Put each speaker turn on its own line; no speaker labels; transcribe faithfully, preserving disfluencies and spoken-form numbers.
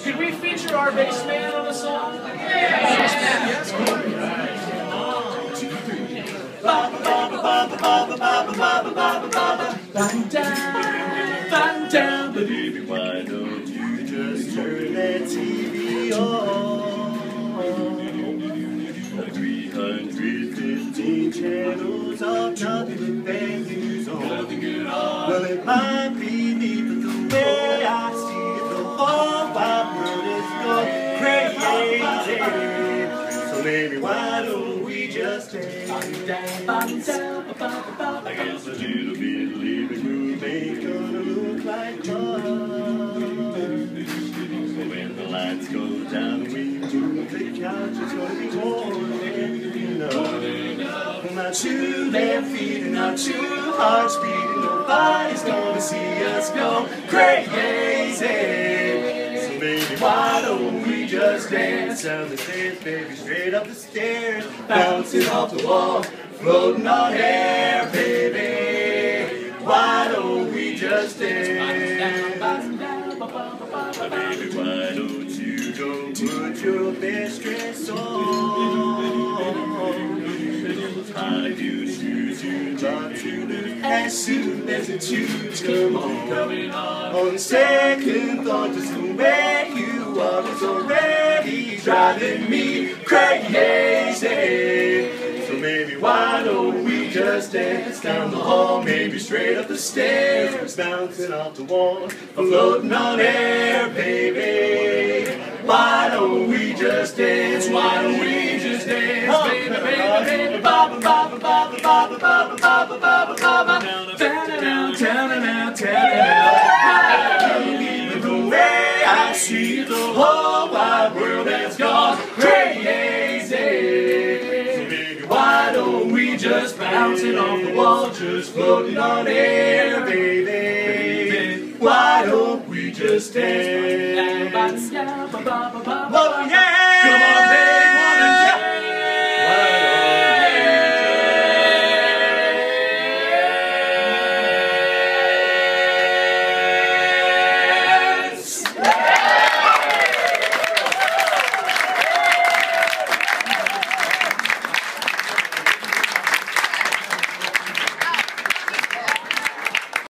Could we feature our bass man on the song? Yes, yes, Cory. Batten down, batten down, but baby, why don't you just turn that T V on? three hundred fifteen channels of nothing but bad news on. Well, it might be me, but the way I see it, the whole wide world is going crazy. So maybe why don't we just dance? I guess a little bit living room ain't gonna look like fun. When the lights go down, we do the couch, it's gonna be more than enough. Not two left feet and not two hearts beating, nobody's gonna see us go crazy. So baby, why don't we just dance down the stairs, baby, straight up the stairs, bouncing off the wall, floating on air, baby. Why don't we just dance? Baby, why don't you go put your best dress on? High heel shoes you drop to the as soon as the tunes come on. On second thought, just the way you are is already driving me crazy. So maybe why don't we just dance down the hall, maybe straight up the stairs, bouncing off the wall, floating on air, baby. Why don't we just dance? Why don't we just dance, baby, baby, baby? Baba, baba, baba, baba, baba, baba, baba, baba. Down and out, down and out, down and out. Even the way I see it, the whole wide world has gone crazy. So baby, why don't we just bouncing off the wall, just floating on air, baby? Why don't we just dance? Oh yeah!